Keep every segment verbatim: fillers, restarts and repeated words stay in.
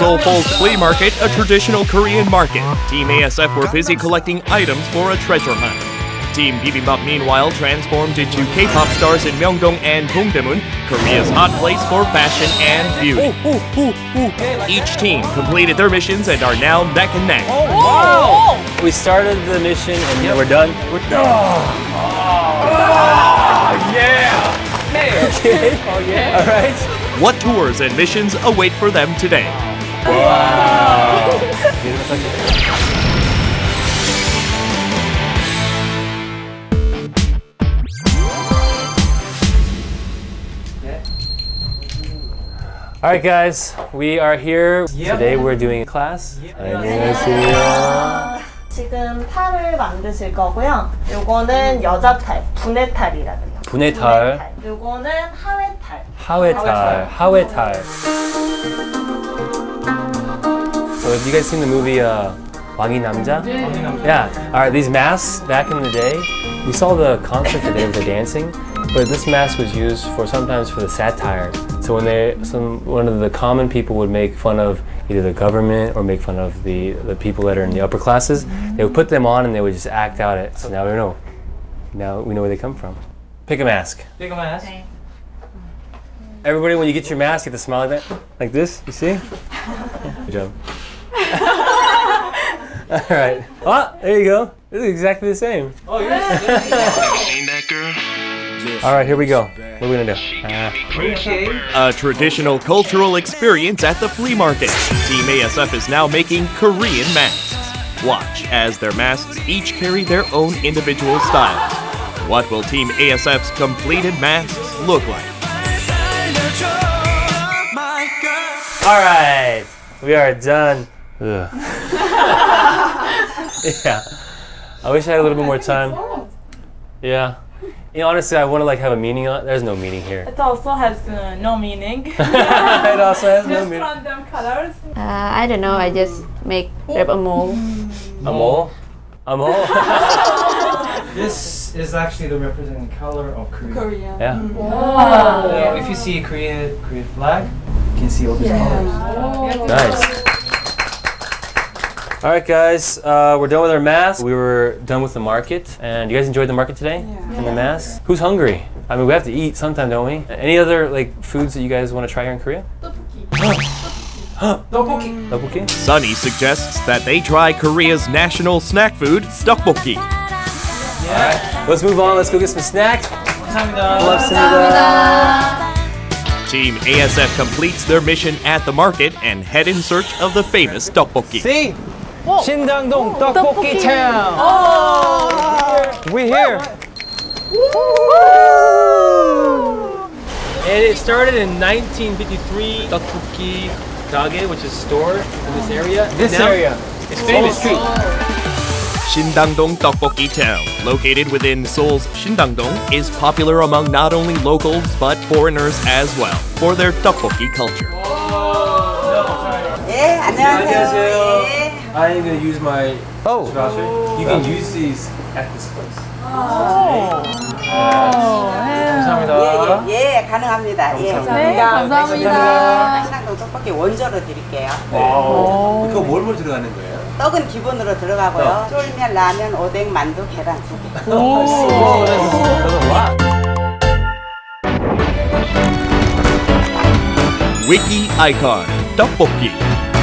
Seoul Falls Flea Market, a traditional Korean market. Team A S F were busy collecting items for a treasure hunt. Team Bibimbap meanwhile transformed into K-pop stars in Myeongdong and Dongdaemun, Korea's hot place for fashion and beauty. Each team completed their missions and are now neck and neck. Oh, wow! We started the mission and yep. we're done. We're done. Oh, oh yeah! Okay. Oh yeah! All right. What tours and missions await for them today? Wow! All right, guys, we are here. Yep. Today we're doing a class. Yep. 안녕하세요. 지금 탈을 만드실 거고요. 요거는 여자 탈, 분해 탈이라 그래요. 분해 탈. 요거는 하회 탈. 하회 탈. 하회 탈. So have you guys seen the movie uh, 왕이 남자? Yeah. All right, these masks back in the day, we saw the concert today with the dancing, but this mask was used for sometimes for the satire. So when they, some one of the common people would make fun of either the government or make fun of the the people that are in the upper classes, they would put them on and they would just act out it. So now we know. Now we know where they come from. Pick a mask. Pick a mask. Okay. Everybody, when you get your mask, you have to smile like that, like this. You see? Good job. All right. Oh, there you go. This is exactly the same. Oh, yes. Ain't that girl? All right, here we go. What are we gonna do? Uh, Okay. A traditional cultural experience at the flea market. Team A S F is now making Korean masks. Watch as their masks each carry their own individual styles. What will Team A S F's completed masks look like? all right, we are done. Ugh. Yeah. I wish I had a little bit more time. Yeah. You know, honestly, I want to like have a meaning on it. There's no meaning here. It also has uh, no meaning. It also has no Just meaning. random colors. Uh, I don't know, I just make rep a mole. A mole? A mole? This is actually the representing color of Korea. Korea. Yeah. Wow. Uh, if you see a Korean Korean flag, you can see all these colors. Oh. Nice. All right, guys, uh, we're done with our masks. We were done with the market, and you guys enjoyed the market today? Yeah. And the masks? Who's hungry? I mean, we have to eat sometime, don't we? Any other like foods that you guys want to try here in Korea? Tteokbokki. Tteokbokki? Sunny suggests that they try Korea's national snack food, tteokbokki. All right, let's move on. Let's go get some snacks. 감사합니다. 고맙습니다. Team A S F completes their mission at the market and head in search of the famous tteokbokki. See? 신당동 떡볶이 town. Oh. We're here. And it started in nineteen fifty-three. Tteokbokki Gage, which is a store in this area. This now, area. It's famous street. Shindangdong Tteokbokki Town, located within Seoul's Shindangdong, is popular among not only locals but foreigners as well for their tteokbokki culture. 예, 안녕하세요. I'm going to use my Oh. voucher. You can use these at this place. 감사합니다. 예, 예, 예, 가능합니다. 예. 네, 감사합니다. 신당동 떡볶이 원조로 드릴게요. 그거 뭘 뭘 들어가는 거예요? 떡은 기본으로 들어가고요. 쫄면, 라면, 오뎅, 만두, 계란 두 개. Wiki icon, tteokbokki.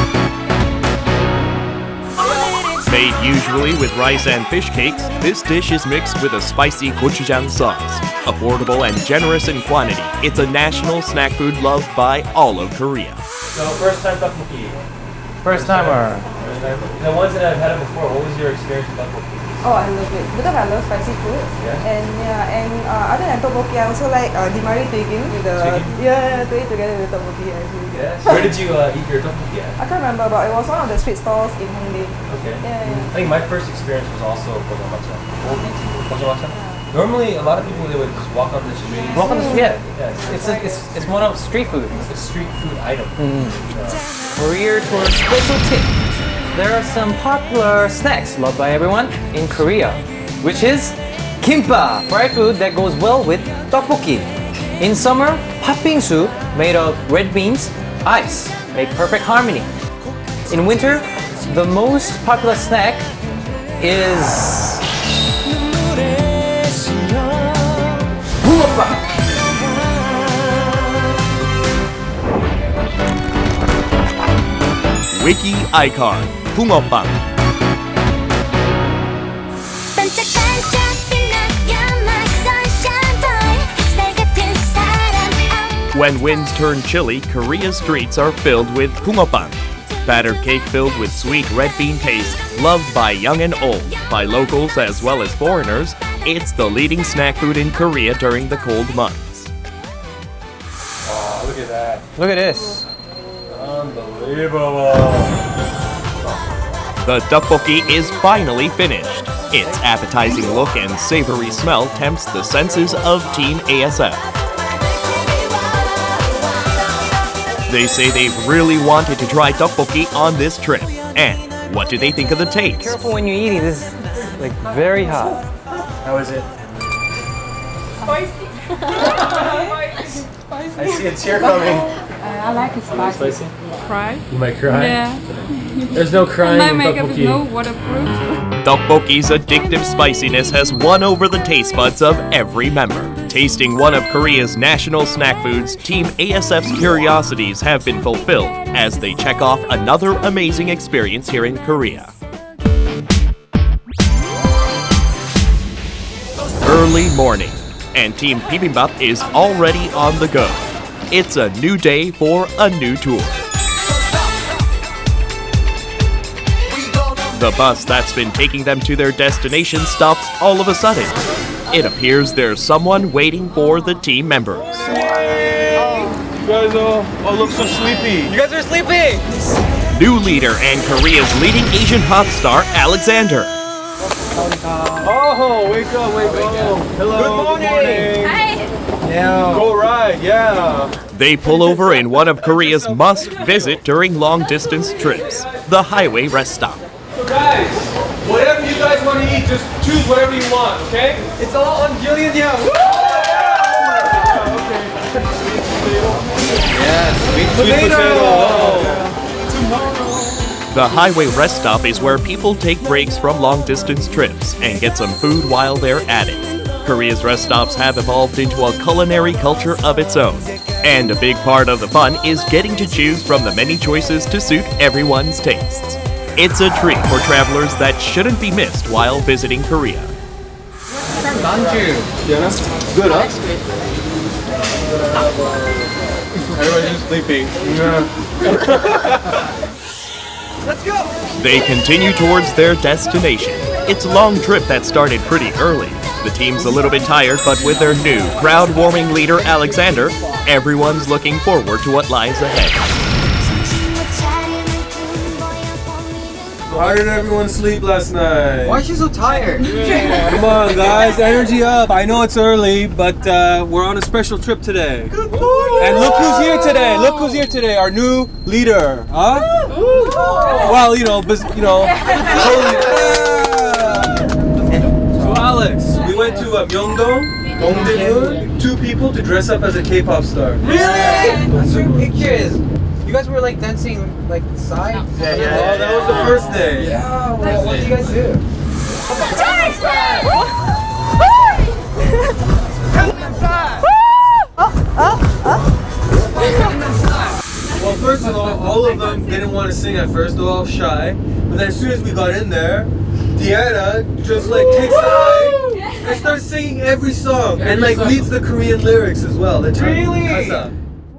Made usually with rice and fish cakes, this dish is mixed with a spicy gochujang sauce. Affordable and generous in quantity, it's a national snack food loved by all of Korea. So first time tteokbokki. First timer. The ones that I've had it before, what was your experience with tteokbokki? Oh, I love it because I love spicy food. Yeah. And yeah, and uh, other than tteokbokki, I also like uh, dimari tuigin with the Tuigin? yeah, to eat together with tteokbokki. Actually. Yeah. Where did you uh, eat your tteokbokki at? I can't remember, but it was one of the street stalls in Hongdae. Okay. Yeah, yeah. I think my first experience was also gochujang. Gochujang. Normally, a lot of people they would just walk on the street. Walk on the street. Yeah. It's a, it's it's one of street food. It's a street food item. Career tour special tip. There are some popular snacks loved by everyone in Korea, which is kimbap, fried food that goes well with tteokbokki. In summer, hot bean soup made of red beans, ice make perfect harmony. In winter, the most popular snack is Oppa. Wiki icon, 붕어빵. When winds turn chilly, Korea's streets are filled with 붕어빵, battered cake filled with sweet red bean paste, loved by young and old, by locals as well as foreigners. It's the leading snack food in Korea during the cold months. Wow, look at that. Look at this. Unbelievable. The tteokbokki is finally finished. Its appetizing look and savory smell tempts the senses of Team A S F. They say they've really wanted to try tteokbokki on this trip. And what do they think of the taste? Careful when you're eating. This is like very hot. How is it? Spicy. I see a tear coming. I like it spicy. Spicy? Cry? You might cry. Yeah. There's no crying My in makeup is tteokbokki. no waterproof. Tteokbokki's addictive spiciness has won over the taste buds of every member. Tasting one of Korea's national snack foods, Team A S F's curiosities have been fulfilled as they check off another amazing experience here in Korea. Early morning, and Team Bibimbap is already on the go. It's a new day for a new tour. The bus that's been taking them to their destination stops all of a sudden. It appears there's someone waiting for the team members. You guys all, all look so sleepy. You guys are sleeping! New leader and Korea's leading Asian pop star, Alexander. Oh, wake up, wake up. Hello, Good morning. Hi. Yeah. Go ride, yeah. They pull over in one of Korea's must-visit during long-distance trips, the highway rest stop. So guys, whatever you guys want to eat, just choose whatever you want, okay? It's all on Julien, yeah. Yes, sweet potato. The highway rest stop is where people take breaks from long-distance trips and get some food while they're at it. Korea's rest stops have evolved into a culinary culture of its own. And a big part of the fun is getting to choose from the many choices to suit everyone's tastes. It's a treat for travelers that shouldn't be missed while visiting Korea. Manju. Yeah, good, huh? Everybody's just sleeping. Let's go! They continue towards their destination. It's a long trip that started pretty early. The team's a little bit tired, but with their new, crowd-warming leader, Alexander, everyone's looking forward to what lies ahead. How did everyone sleep last night? Why is she so tired? Come on, guys, energy up. I know it's early, but uh, we're on a special trip today. And look who's here today. Look who's here today. Our new leader. Huh? Well, you know, but, you know. So, Alex, we went to uh, Myeongdong, Dongdaemun, two people to dress up as a K-pop star. Really? That's your pictures. You guys were like dancing like side. Yeah, yeah. Oh, that was the first day. Yeah. What, what did you guys do? Well, first of all, all of them didn't want to sing at first. They were all shy. But then as soon as we got in there, Deanna just like takes the mic and starts singing every song and like leads the Korean lyrics as well. The Really? Kasa.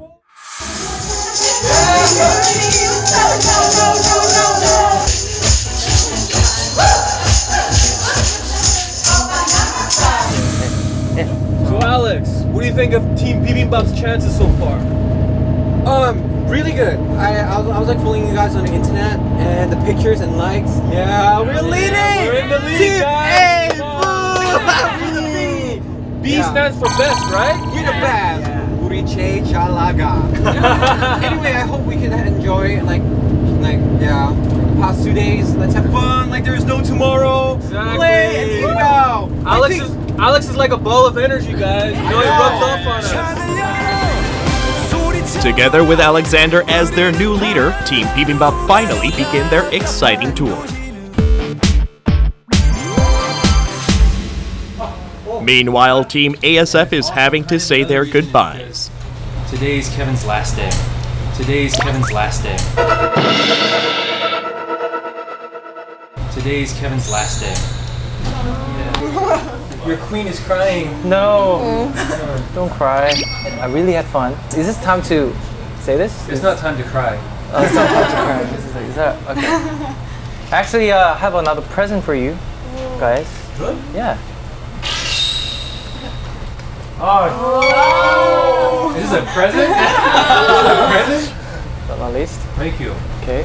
So Alex, what do you think of Team Bibimbap's chances so far? Um, really good. I, I, was, I was like following you guys on the internet and the pictures and likes. Yeah, we're leading! We're in the lead, Team guys! A, boo! B Yeah. stands for best, right? You're the best. 우리 제일 잘 나가. Anyway, I hope we can enjoy like, like yeah, the past two days. Let's have fun. Like there's no tomorrow. Exactly. Play and eat out. Alex I think- is Alex is like a ball of energy, guys. You know, he rubs off on us. Together with Alexander as their new leader, Team Bibimbap finally begin their exciting tour. Meanwhile, Team A S F is having to say their goodbyes. Today's Kevin's last day. Today's Kevin's last day. Today's Kevin's last day. Yeah. Your queen is crying. No, don't cry. I really had fun. Is this time to say this? It's not time to cry. Oh, it's not time to cry. This is, like, is that okay? Actually, uh, I have another present for you, guys. Good? Yeah. Oh. Is this a present? Is this a present? But not least. Thank you. Okay.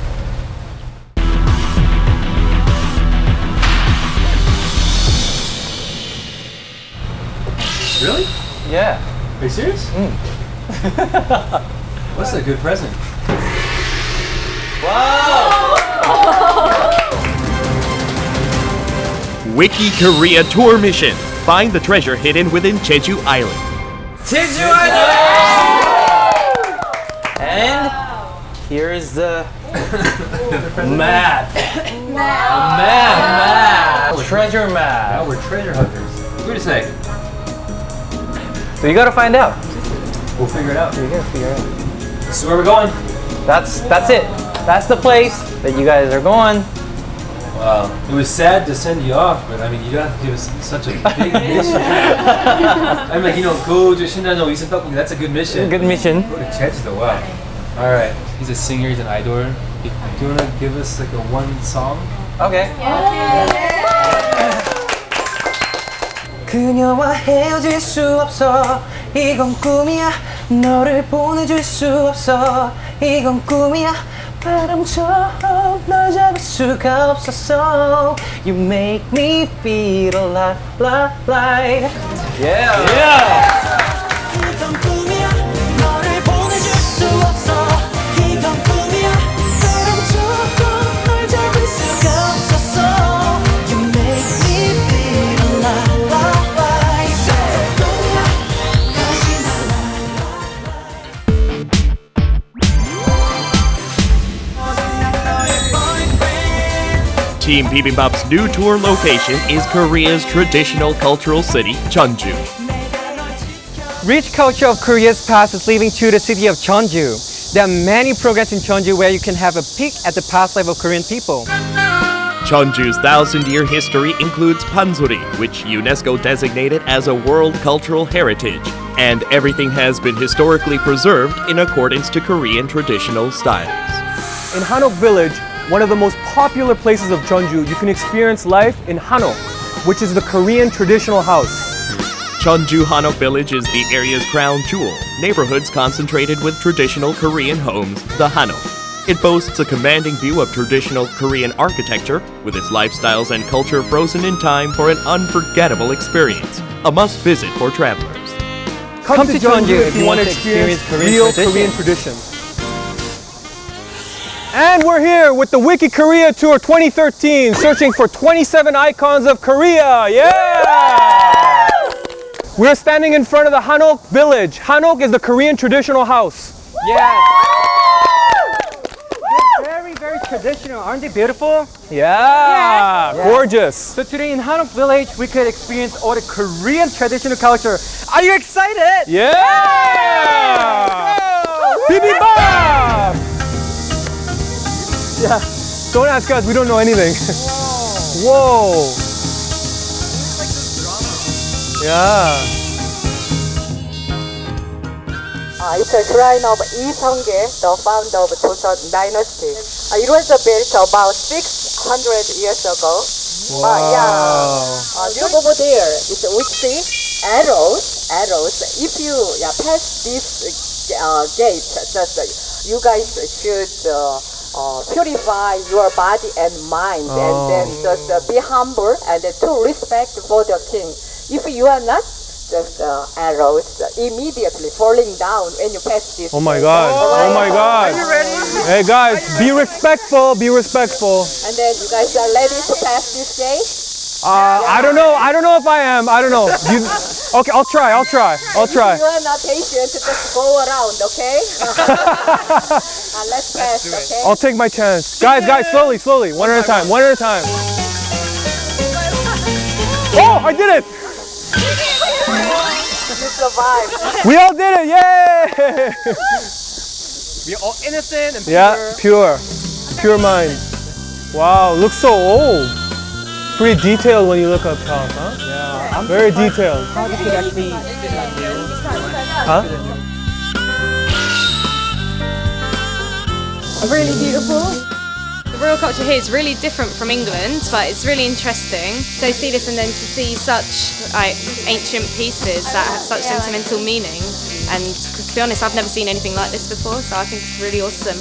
Really? Yeah. Are you serious? Mm. What's a good present? Wow! Wiki Korea Tour Mission. Find the treasure hidden within Jeju Island. Jeju Island! And here is the map. Map. Map. Treasure map. Now we're treasure hunters. What do you say? So you gotta find out. We'll figure it out. You gotta figure it out. This is where we're going. That's that's it. That's the place that you guys are going. Wow. It was sad to send you off, but I mean, you don't have to give us such a big mission. I'm like, you know, go to Shinano Isan Tteokbokki. That's a good mission. Good mission. Go to Jeju, wow. All right. He's a singer. He's an idol. Do you want to give us like a one song? Okay. 그녀와 헤어질 수 없어 이건 꿈이야 너를 보내줄 수 없어 이건 꿈이야 바람처럼 널 잡을 수가 없었어 You make me feel alive, alive, alive. Yeah! Yeah! 이건 꿈이야 너를 보내줄 수 없어 이건 꿈이야 바람처럼 널 잡을 수가 없었어 You make me feel alive, alive. Team Bibimbap's new tour location is Korea's traditional cultural city, Jeonju. Rich culture of Korea's past is leading to the city of Jeonju. There are many programs in Jeonju where you can have a peek at the past life of Korean people. Jeonju's thousand-year history includes Pansori, which UNESCO designated as a World Cultural Heritage, and everything has been historically preserved in accordance to Korean traditional styles. In Hanok Village, one of the most popular places of Jeonju, you can experience life in Hanok, which is the Korean traditional house. Jeonju Hanok Village is the area's crown jewel, neighborhoods concentrated with traditional Korean homes, the Hanok. It boasts a commanding view of traditional Korean architecture, with its lifestyles and culture frozen in time for an unforgettable experience, a must-visit for travelers. Come, Come to, to Jeonju if you want to experience, experience real tradition. Korean traditions. And we're here with the Wiki Korea Tour twenty thirteen, searching for twenty-seven icons of Korea. Yeah! We're standing in front of the Hanok village. Hanok is the Korean traditional house. Yeah. They're very, very traditional. Aren't they beautiful? Yeah, yeah. Gorgeous. So today in Hanok village, we could experience all the Korean traditional culture. Are you excited? Yeah! yeah. Bibimbap! Yeah, don't ask us, we don't know anything. Whoa! Whoa. Yeah. Uh, it's a shrine of Lee Seong-ge, the founder of Joseon Dynasty. Uh, it was built about six hundred years ago. Wow. Uh, yeah. Uh, look over there. It's we see arrows. Arrows. If you yeah, pass this uh, gate, just uh, you guys should. Uh, Uh, purify your body and mind, oh. and then just uh, be humble and uh, to respect for the king. If you are not, just uh, arrows uh, immediately falling down when you pass this. Oh my God! Oh, oh my God! Are you ready? Hey guys, be respectful. Be respectful. And then you guys are ready to pass this gate. Uh, yeah. I don't know. I don't know if I am. I don't know. You, Okay, I'll try, I'll try, I'll try. You are not patient to just go around, okay? uh, let's pass, okay? I'll take my chance. Guys, guys, slowly, slowly. One at a time, one at a time. Oh, I did it! You survived. We all did it, yay! We're all innocent and pure. Yeah, pure. Pure mind. Wow, looks so old. Pretty detailed when you look up top, huh? Yeah, I'm very detailed. How did you actually Huh? Really beautiful. The royal culture here is really different from England, but it's really interesting to see this and then to see such like ancient pieces that have such sentimental meaning. And to be honest, I've never seen anything like this before, so I think it's really awesome.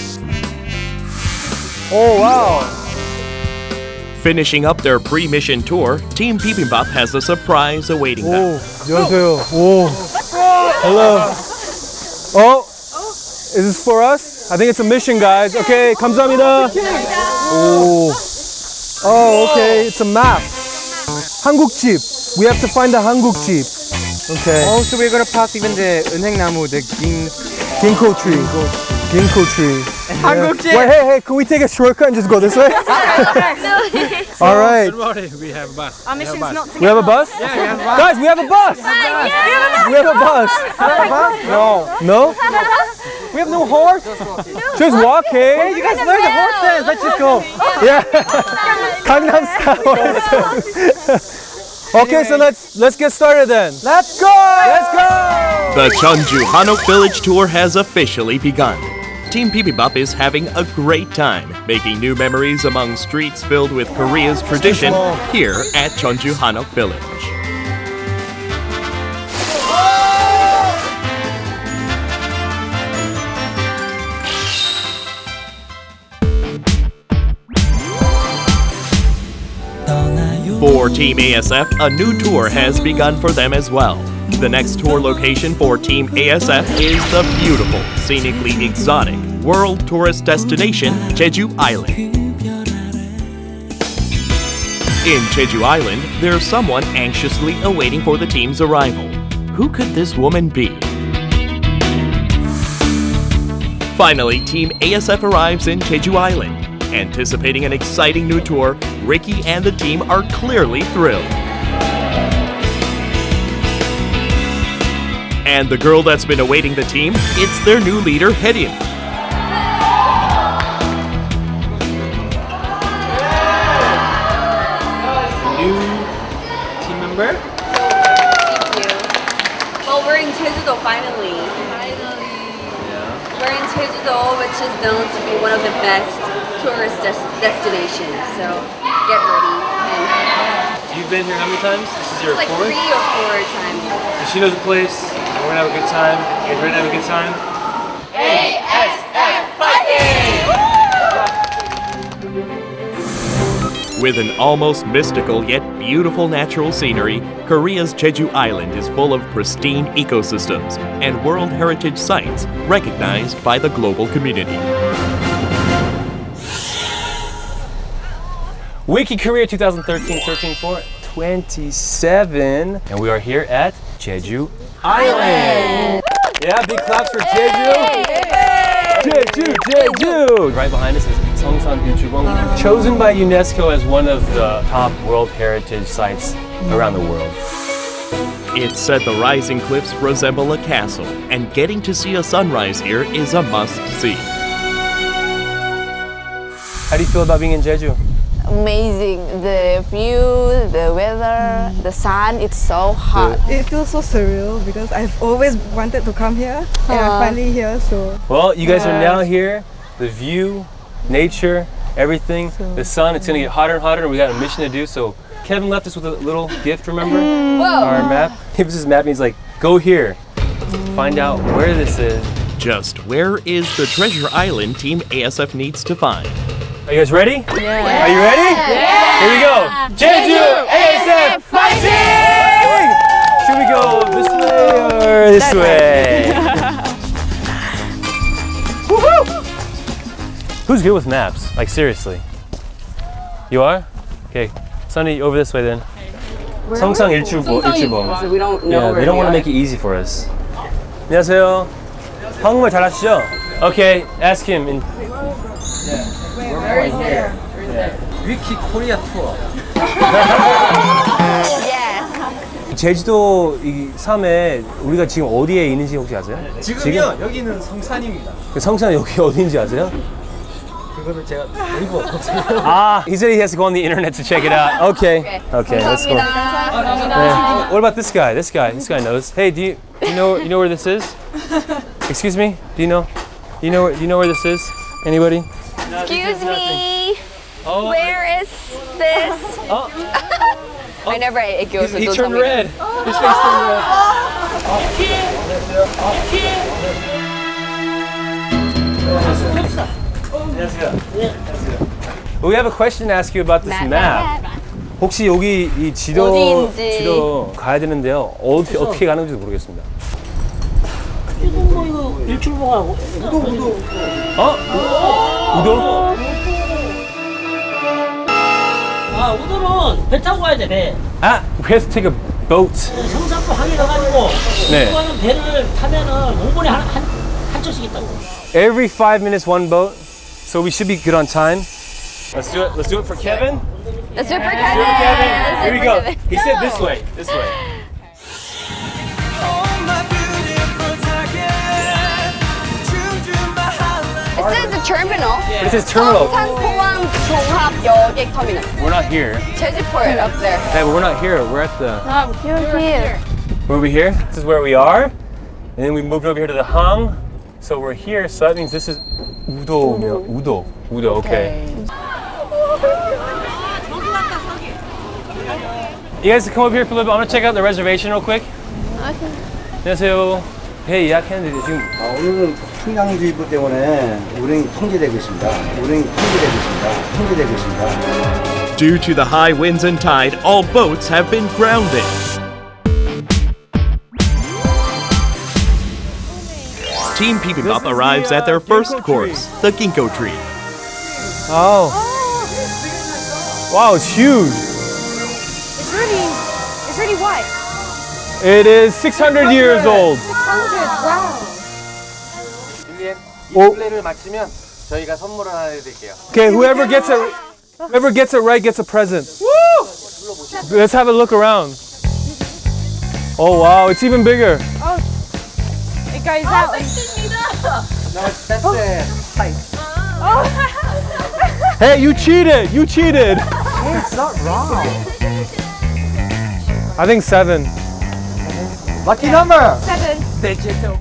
Oh wow! Finishing up their pre-mission tour, Team Bibimbap has a surprise awaiting them. 안녕하세요. Oh, hello. Oh, is this for us? I think it's a mission, guys. Okay, 감사합니다. Oh, oh, okay, it's a map. 한국집. We have to find the 한국집. Okay. Oh, so we're gonna pass even the 은행나무, the ging... Ginkgo tree. Ginkgo tree. 한국집. Wait, hey, hey, can we take a shortcut and just go this way? All right. Don't worry, we have a bus. Our mission's not to We have a bus? Yeah, we have a bus. Guys, we have a bus! We have a bus! No. No? We have no horse? Just walking. Hey, you guys learn the horse dance. Let's just go. Yeah. Gangnam Style horse. Okay, so let's let's get started then. Let's go! Let's go! The Jeonju Hanok Village tour has officially begun. Team Bibimbap is having a great time, making new memories among streets filled with Korea's tradition here at Jeonju Hanok Village. For Team A S F, a new tour has begun for them as well. The next tour location for Team A S F is the beautiful, scenically exotic, world tourist destination, Jeju Island. In Jeju Island, there's someone anxiously awaiting for the team's arrival. Who could this woman be? Finally, Team A S F arrives in Jeju Island. Anticipating an exciting new tour, Ricky and the team are clearly thrilled. And the girl that's been awaiting the team, it's their new leader, Hyelim. New team member? Thank you. Well, we're in Jeju-do finally. Finally. Yeah. We're in Jeju-do, which is known to be one of the best tourist des destinations. So get ready. And You've been here how many times? This is your it's like fourth? three or four times. And she knows the place. And we're gonna have a good time. You guys ready to have a good time? A S F fighting! With an almost mystical yet beautiful natural scenery, Korea's Jeju Island is full of pristine ecosystems and World Heritage sites recognized by the global community. Wiki Korea twenty thirteen, searching for twenty-seven. And we are here at Jeju Island. Yeah, big claps for Jeju. Jeju, Jeju. Right behind us is Seongsan Ilchubong, chosen by UNESCO as one of the top World Heritage sites around the world. It's said the rising cliffs resemble a castle, and getting to see a sunrise here is a must-see. How do you feel about being in Jeju? Amazing. The view, the weather, the sun, it's so hot. It feels so surreal because I've always wanted to come here and I'm finally here, so. Well, you guys are now here. The view, nature, everything, the sun, it's gonna get hotter and hotter and we got a mission to do, so Kevin left us with a little gift, remember? Our map. He was his map and he's like, go here. Find out where this is. Just where is the treasure island Team A S F needs to find? Are you guys ready? Yeah. Are you ready? Yeah. Here we go. Jeju A S F fighting! Should we go this way or this way? Woohoo! Who's good with maps? Like seriously? You are? Okay. Sunny, over this way then. 성상 일출보, 일출보. So we don't know Yeah, where they don't we want to are. make it easy for us. 안녕하세요. 한국말 잘하시죠? Okay, ask him. In... Where is there? Wiki Korea tour. Yes. 제주도 이 섬에 우리가 지금 어디에 있는지 혹시 아세요? 지금요 여기는 성산입니다. 그 성산 여기 어디인지 아세요? 그거는 제가 네이버 Ah, he said he has to go on the internet to check it out. Okay, okay, let's go. 네. What about this guy? This guy, this guy knows. Hey, do you, you know you know where this is? Excuse me, do you know? You know you know where this is? Anybody? Excuse me. Oh. Where is this? Oh. Whenever it goes, He don't turned tell me. red. His face turned red. We have a question to ask you about this map. 혹시 여기 이 지도 어디인지. 지도 가야 되는데요. 어떻게 어떻게 가는지 모르겠습니다. 지금 뭐 이거 일출봉하고 우도 우도. 어? 우도? 아 우도는 배 타고 가야 돼 배. 아, we have to take a boat. 성산포 항에 가가지고 네. 우도하는 배를 타면은 오 분에 한한 한 척씩 있다고. Every five minutes, one boat. So we should be good on time. Let's do it. Let's do it for Kevin. Let's do it for Let's Kevin. do it, Kevin. Let's do Here it we for go. Kevin. He said this way. This way. It says the terminal. This is terminal. 성산포항 종합여객 터미널. We're not here. 제주포rt up there. Hey, we're not here. We're at the. Um, you're here. We're over here. This is where we are. And then we moved over here to the hang. So we're here. So that means this is Udo. Udo. Udo. Okay. You guys come over here for a little bit. I'm gonna check out the reservation real quick. Okay. 안녕하세요. 배 예약했는데 지금. 아, 오늘은 풍랑주의보 때문에 운행이 통제되고 있습니다. 운행이 통제되고 있습니다. 통제되고 있습니다. Due to the high winds and tide, all boats have been grounded. Team Bibimbap arrives at their first course, the ginkgo tree. Oh. Wow, it's huge. It's really, it's really white. It is six hundred years old. six hundred, wow. 줄리엔 이 오. 플레이를 마치면 저희가 선물을 하나 해드릴게요. Okay, whoever gets it, whoever gets it right gets a present. Woo! Let's have a look around. Oh wow, it's even bigger. Oh, it goes out. And... No, that's the height. Oh. Hey, you cheated! You cheated! Hey, it's not wrong. I think seven. Lucky number. Seven. Digital.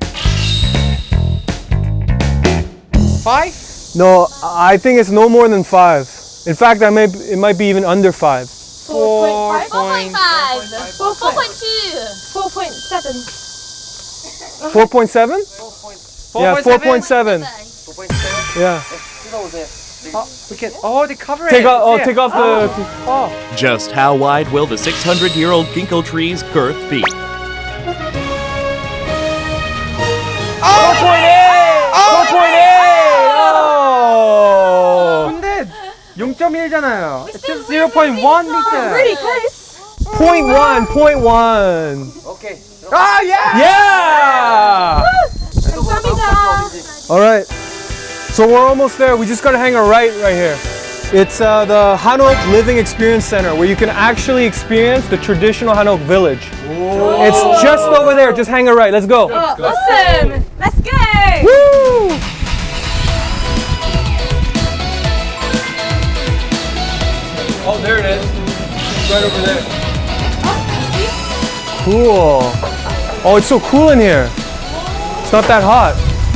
Five? No, I think it's no more than five. In fact, I may, it might be even under five. Four point point five. Four point two. Four point seven. Four point seven? Yeah, four point seven. four point seven? Yeah. Oh, we can. Oh, they cover Take it. off. Oh, Yeah. take off the. Oh. Just how wide will the six hundred year old ginkgo tree's girth be? four point eight. four point eight. Oh. 근데 영 점 일잖아요. It's just zero point one meter. Really close. Point one. Point one. Okay. Ah, yeah. Yeah. 감사합니다. All right. So we're almost there. We just gotta hang a right right here. It's uh, the H O T Living Experience Center where you can actually experience the traditional H O T village. It's just over there. Just hang a right. Let's go. Oh, awesome. Let's go. Woo! Oh, there it is. Right over there. Cool. Oh, it's so cool in here. It's not that hot.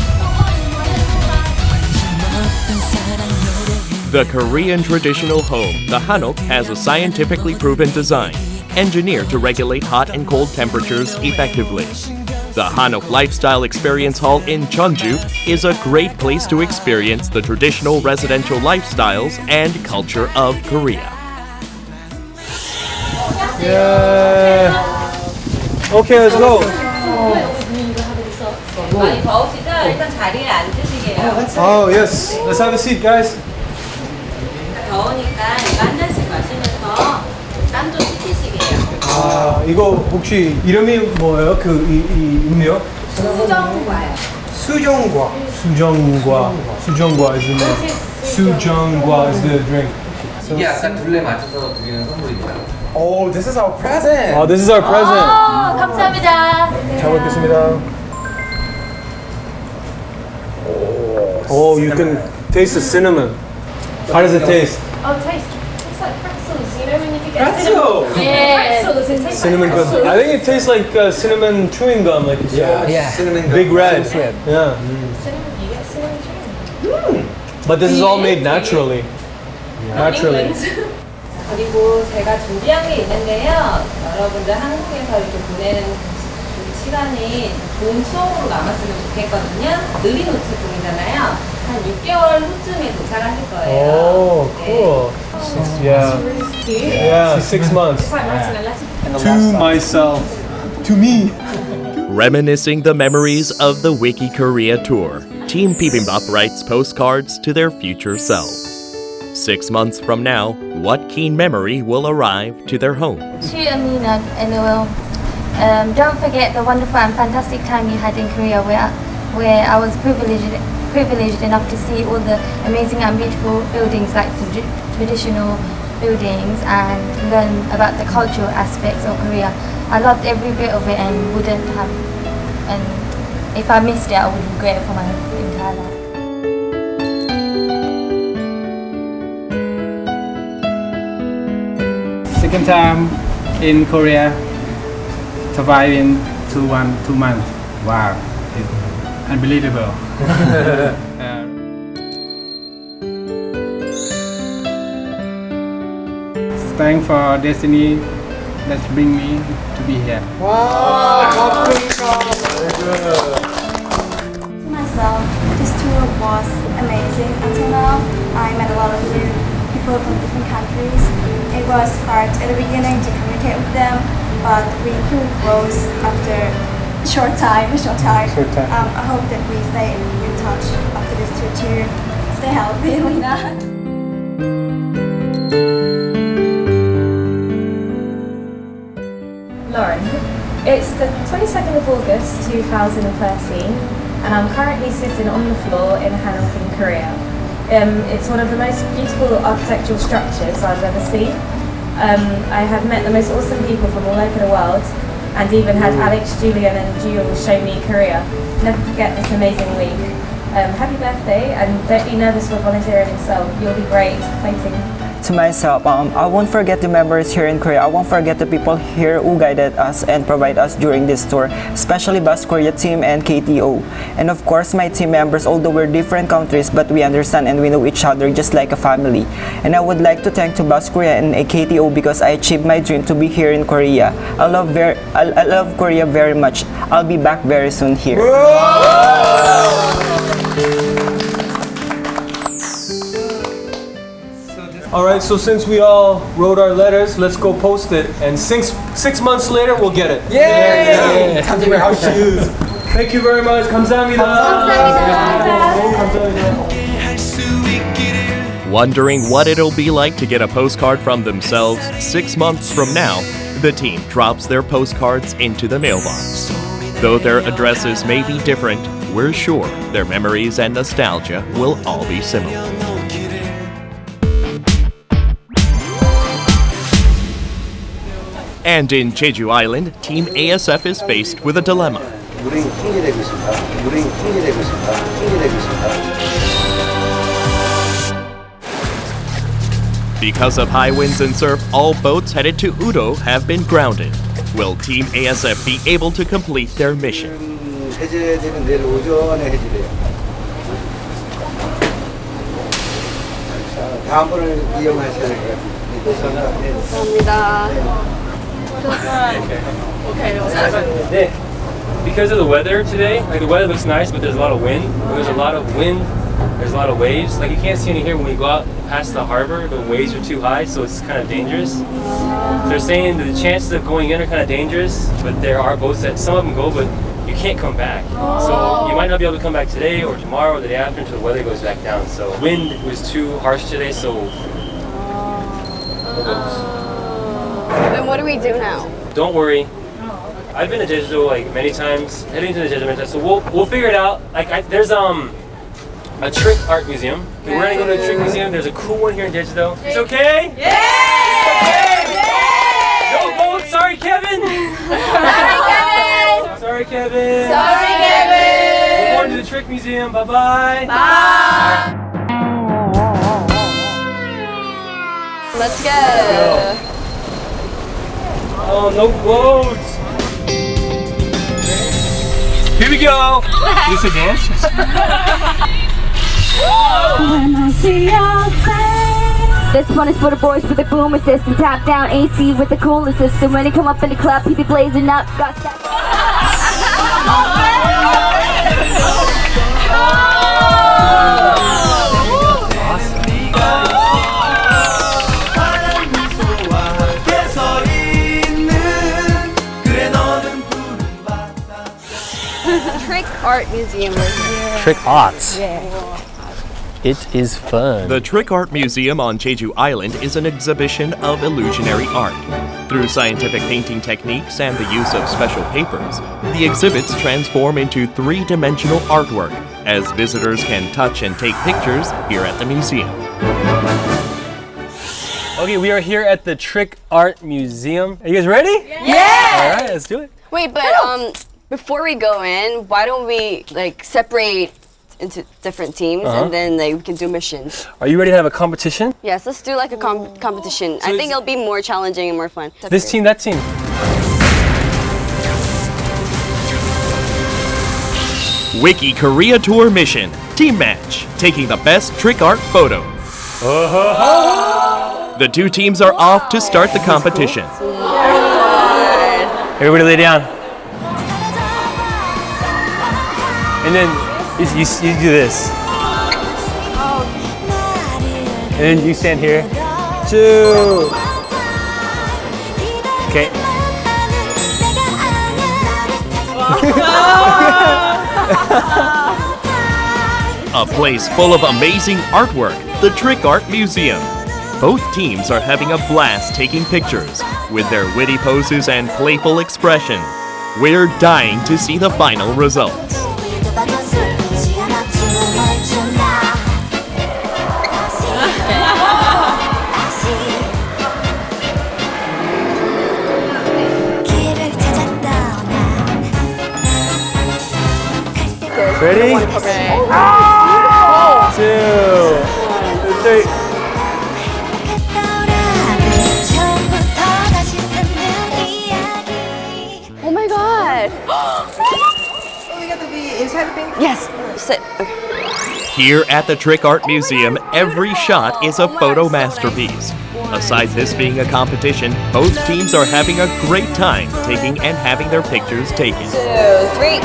The Korean traditional home, the hanok, has a scientifically proven design, engineered to regulate hot and cold temperatures effectively. The Hanok Lifestyle Experience Hall in Jeonju is a great place to experience the traditional residential lifestyles and culture of Korea. Yeah. Okay, let's go. 많이 더우시죠? 일단 자리에 앉으시게요. Oh, yes. Let's have a seat, guys. 더우니까 이거 한 잔씩 마시면서 땀 좀 식히시게요. 아, 이거 혹시 이름이 뭐예요? 그 이 이 음료? 수정과요. 수정과. 수정과. 수정과 is the name. 수정과 is the drink. 이게 아까 둘레 맞춰서 드리는 선물입니다. Oh, this is our present. Oh, this is our present. 어, 감사합니다. 잘 먹겠습니다. Oh, you can taste the cinnamon. How does it taste? Oh, taste. Tastes like pretzels. You know when you could get Pretzel? cinnamon? Yeah. Pretzels. It tastes Cinnamon like gum. pretzels. I think it tastes like uh, cinnamon chewing gum, like you said. Yeah, cinnamon gum. Big red. Sweet. Yeah. Cinnamon. You get cinnamon chewing. But this is all made naturally. Naturally. 그리고 제가 준비한 게 있는데요. 여러분들 한국에서 이렇게 보내는 시간이 좋은 추억으로 남았으면 좋겠거든요. 느린 우체통이잖아요. 한 육 개월 후쯤에 도착하실 거예요. Oh, cool. Yeah. Yeah, six months. It's like writing a letter. To myself. To me. Reminiscing the memories of the Wiki Korea tour, Team Bibimbap writes postcards to their future selves. Six months from now, what keen memory will arrive to their home? To Amina and Noel, um, don't forget the wonderful and fantastic time you had in Korea, where where I was privileged privileged enough to see all the amazing and beautiful buildings, like the traditional buildings, and learn about the cultural aspects of Korea. I loved every bit of it and wouldn't have, and if I missed it, I would regret it for my entire life. Second time in Korea, survive in two one two months. Wow, it's unbelievable. uh, Thanks for destiny that bring me to be here. Wow, Myself, this tour was amazing until now. I met a lot of new people from different countries. It was hard at the beginning to communicate with them, but we grew close after a short time. A short time. Short time. Um, I hope that we stay in touch after this tour too. Stay healthy, Lena. Loren, it's the twenty-second of August two thousand thirteen, and I'm currently sitting on the floor in Hanok in Korea. Um, it's one of the most beautiful architectural structures I've ever seen. Um, I have met the most awesome people from all over the world, and even had Alex, Julien and Jiyul show me Korea. Never forget this amazing week. Um, happy birthday, and don't be nervous for volunteering in Seoul. You'll be great. Fighting. To myself, um, I won't forget the memories here in Korea. I won't forget the people here who guided us and provide us during this tour, especially Bus Korea team and K T O. And of course, my team members, although we're different countries, but we understand and we know each other just like a family. And I would like to thank to Bus Korea and K T O because I achieved my dream to be here in Korea. I love, ver I, I love Korea very much. I'll be back very soon here. All right, so since we all wrote our letters, let's go post it. And six six months later, we'll get it. Yay! Yeah. Time to wear house shoes. Thank you very much. 감사합니다. Wondering what it'll be like to get a postcard from themselves six months from now, the team drops their postcards into the mailbox. Though their addresses may be different, we're sure their memories and nostalgia will all be similar. And in Jeju Island, Team A S F is faced with a dilemma. 우린 통제되고 있습니다. 우린 통제되고 있습니다. 통제되고 있습니다. Because of high winds and surf, all boats headed to Udo have been grounded. Will Team A S F be able to complete their mission? 해제되는 내일 오전에 해제돼요. 자, 다음번을 이용하셔야 될 것 같습니다. 감사합니다. Yeah. Because of the weather today, like the weather looks nice, but there's a lot of wind. When there's a lot of wind, there's a lot of waves. Like you can't see any here when we go out past the harbor. The waves are too high, so it's kind of dangerous. So they're saying that the chances of going in are kind of dangerous, but there are boats that some of them go, but you can't come back. So you might not be able to come back today or tomorrow or the day after until the weather goes back down. So wind was too harsh today, so no boats. Then what do we do now? Don't worry. I've been to Jeju like many times, heading to the Jeju Center, so we'll we'll figure it out. Like I, there's um a trick art museum. Okay, we're gonna go to the trick museum. There's a cool one here in Jeju. It's okay? Yeah! It's okay! No boat! Sorry, Kevin! Sorry, Kevin! Sorry, Kevin! Sorry, Kevin! We're going to the trick museum. Bye-bye! Bye! Let's go! Oh, no boats! Here we go! This a dance? When I see your face. This one is for the boys with the boomer system. Top down A C with the cooler system. When they come up in the club, he be blazing up. Got that. Trick art museum right here. Trick arts. Yeah. It is fun. The Trick Art Museum on Jeju Island is an exhibition of illusionary art. Through scientific painting techniques and the use of special papers, the exhibits transform into three-dimensional artwork as visitors can touch and take pictures here at the museum. Okay, we are here at the Trick Art Museum. Are you guys ready? Yeah! All right, let's do it. Wait, but um, before we go in, why don't we like separate into different teams Uh-huh. and then like we can do missions? Are you ready to have a competition? Yes, let's do like a com competition. I think it'll be more challenging and more fun. This team, that team. Wiki Korea Tour Mission. Team match. Taking the best trick art photo. The two teams are off to start the competition. Everybody lay down. And then you, you, you do this. And then you stand here. Two. Okay. A place full of amazing artwork, the Trick Art Museum. Both teams are having a blast taking pictures with their witty poses and playful expression. We're dying to see the final results. Ready? Ah! Two, three. Oh my god! So we got to be inside the thing? Yes. Sit. Okay. Here at the Trick Art Museum, every shot is a photo masterpiece. Aside this being a competition, both teams are having a great time taking and having their pictures taken. Two, three.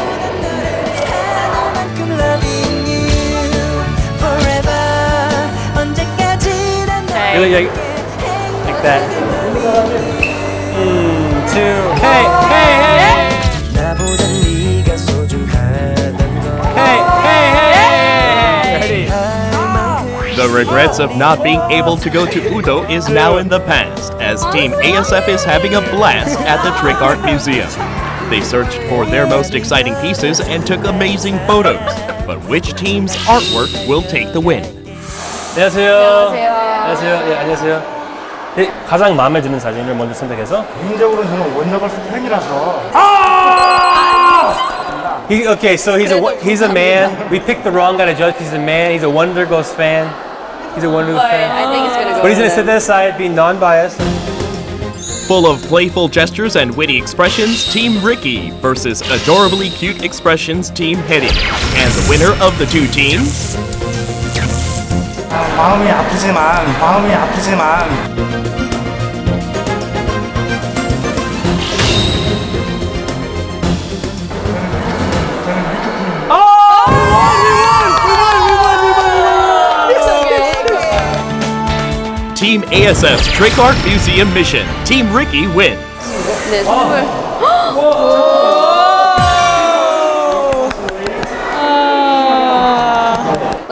Really, like, like that. Mm, two. Hey, hey, hey! Hey, hey, hey! Ready? The regrets of not being able to go to Udo is now in the past, as Team A S F is having a blast at the Trick Art Museum. They searched for their most exciting pieces and took amazing photos. But which team's artwork will take the win? 안녕하세요. 안녕하세요. 예, 안녕하세요. 네, 가장 마음에 드는 사진을 먼저 선택해서. 개인적으로 저는 원작을 팬이라서. He, okay, so he's a he's a man. We picked the wrong guy to judge. He's a man. He's a Wonder Ghost fan. He's a Wonder Ghost fan. I think it's gonna go. But he's gonna sit that aside, be non-biased. Full of playful gestures and witty expressions, Team Ricky versus adorably cute expressions, Team Hyelim. And the winner of the two teams... 마음이 아프지만, 마음이 아프지만. Team A S F's Trick Art Museum mission. Team Ricky wins. This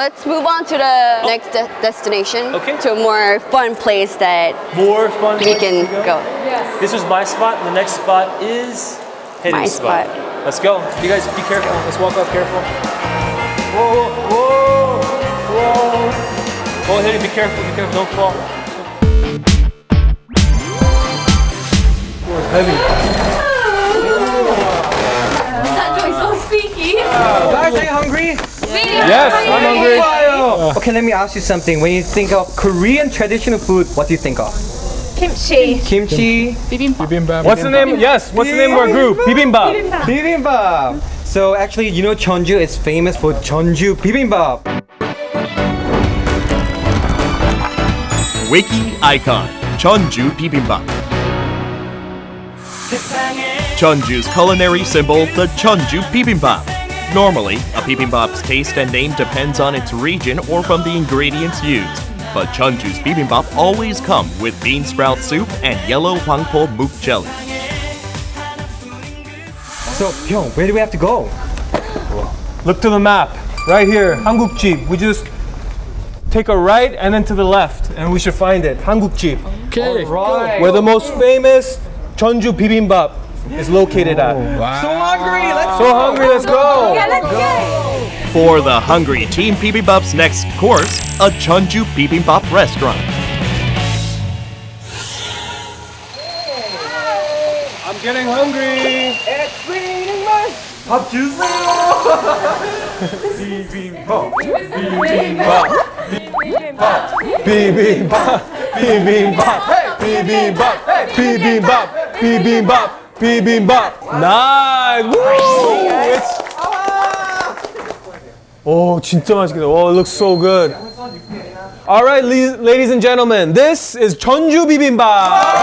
let's move on to the oh. next de destination. Okay. To a more fun place that more fun we can go. go. Yes. This was my spot, and the next spot is Hyelim's spot. spot. Let's go. You guys be careful. Let's walk up careful. Whoa, whoa, whoa. Oh, Hyelim, be careful, be careful, don't fall. Oh, it's heavy. That joke's so squeaky. Uh, guys, are you hungry? Yes, I'm hungry. Uh, okay, let me ask you something. When you think of Korean traditional food, what do you think of? Kimchi. Kimchi. Bibimbap. Bibimbap. What's the name? Yes, what's the name of our group? Bibimbap. Bibimbap. Bibimbap. So actually, you know, Jeonju is famous for Jeonju Bibimbap. Wiki icon, Jeonju Bibimbap. Jeonju's culinary symbol, the Jeonju Bibimbap. Normally, a bibimbap's taste and name depends on its region or from the ingredients used. But Jeonju's bibimbap always come with bean sprout soup and yellow hwangpo mook jelly. So, Pyong, where do we have to go? Look to the map. Right here, 한국집. We just take a right and then to the left, and we should find it. 한국집. Okay. Right. Where the most famous Jeonju bibimbap is located at. Wow. So hungry, let's so go. hungry, let's go. Yeah, let's go. For the hungry Team Bibimbap's next course, a Jeonju Bibimbap restaurant. I'm getting hungry. It's raining man. 밥 주세요. 비빔밥. 비빔밥. 비빔밥. 비빔밥. 비빔밥. 비빔밥. 비빔밥. 비빔밥. Bibimbap. Nice. Woo! It's. Oh, 진짜 맛있겠다. Oh, it looks so good. All right, ladies and gentlemen, this is Jeonju bibimbap.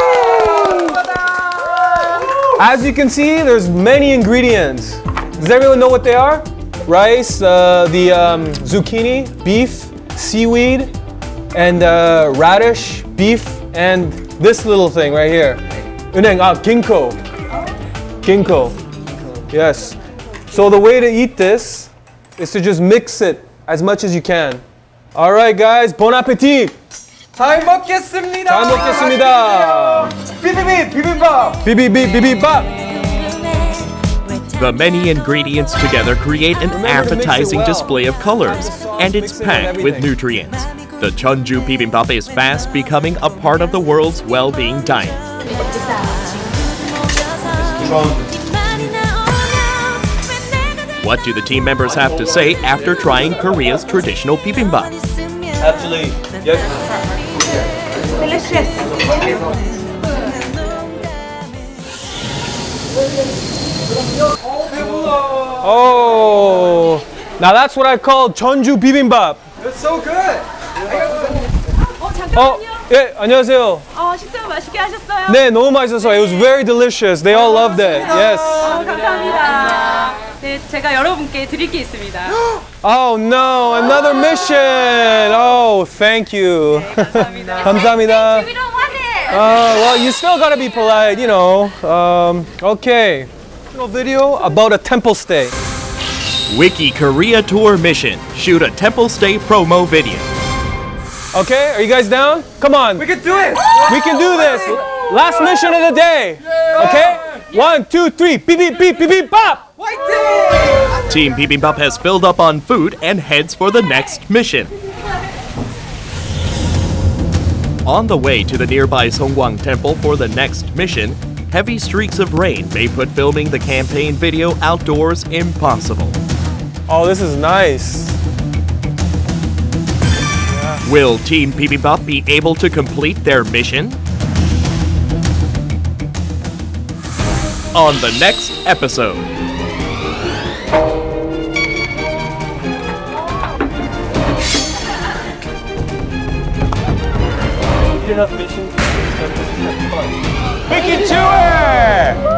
As you can see, there's many ingredients. Does everyone know what they are? Rice, uh, the um, zucchini, beef, seaweed, and uh, radish, beef, and this little thing right here. Uneng, ah, ginkgo. Ginkgo. Yes. So the way to eat this is to just mix it as much as you can. All right, guys, bon appetit. 잘 먹겠습니다. 잘 먹겠습니다. 비비비 비빔밥. 비비비 비빔밥. The many ingredients together create an appetizing display of colors, and it's packed with nutrients. The Jeonju bibimbap is fast becoming a part of the world's well-being diet. What do the team members have to say after trying Korea's traditional bibimbap? Actually, yes. Delicious. Oh, now that's what I call Jeonju bibimbap. It's so good. 어, 잠깐만요. 예, 안녕하세요. 어, 식사 맛있게 하셨어요? 네, 너무 맛있었어요. It was very delicious. They all loved it. Yes. 어, 감사합니다. 네, 제가 여러분께 드릴 게 있습니다. Oh no, another mission. Oh, thank you. 네, 감사합니다. 감사합니다. We don't want it. Uh, well, you still gotta be polite, you know. Um, okay. A video about a temple stay. Wiki Korea Tour Mission. Shoot a temple stay promo video. Okay, are you guys down? Come on. We can do it. We can do this. Last mission of the day. Okay? One, two, three. Beep, beep, beep, beep, beep, bop. Team Bibimbap has filled up on food and heads for the next mission. On the way to the nearby Seonggwang Temple for the next mission, heavy streaks of rain may put filming the campaign video outdoors impossible. Oh, this is nice. Will Team Bibimbap be able to complete their mission? On the next episode. Enough mission. Wiki Tour!